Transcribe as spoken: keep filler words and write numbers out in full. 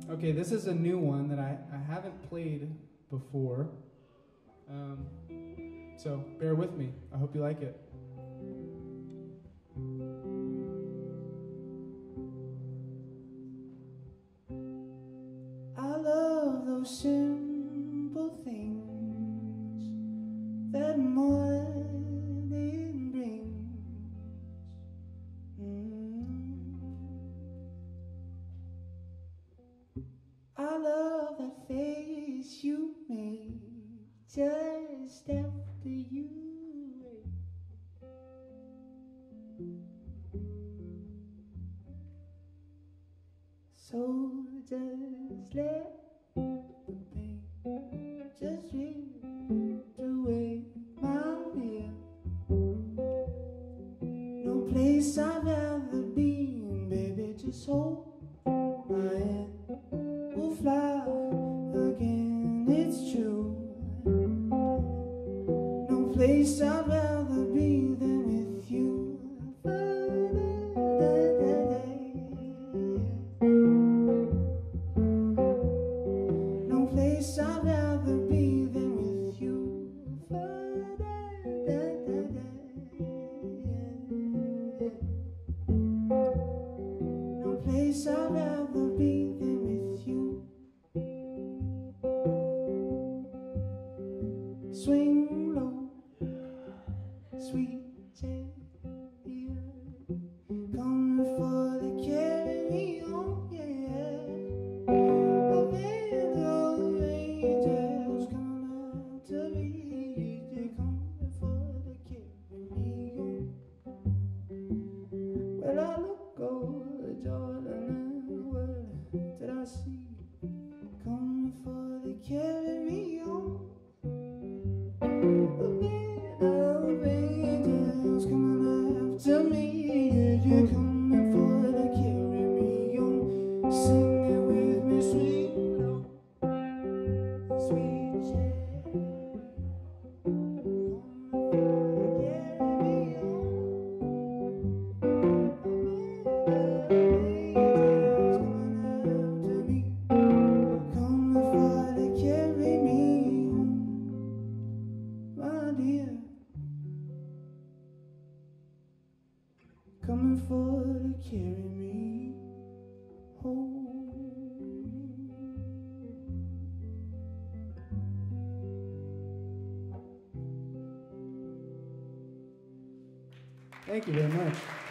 Okay, this is a new one that I, I haven't played before. Um, so bear with me. I hope you like it. I love those simple things that morning brings. Mm. I love that face you made just after you ate. So just let the pain just drift away my fear. No place I've ever been, baby, just hold my hand. We'll fly again, it's true. No place I'd rather be than with you. No place I'd rather be than with you. No place I'd rather be than with you. Swing low, sweet Julia, coming for to carry me on, yeah. A band of angels coming out to me, they're coming for to carry me on. Well, I look over Jordan and what did I see? Coming for to carry me on. A band of angels coming after me, yeah, you're coming for to carry me on. Sing it with me, sweet love, sweet child. Coming for to carry me on. A band of angels coming after me, coming for to carry me home. My dear, coming for to carry me home. Thank you very much.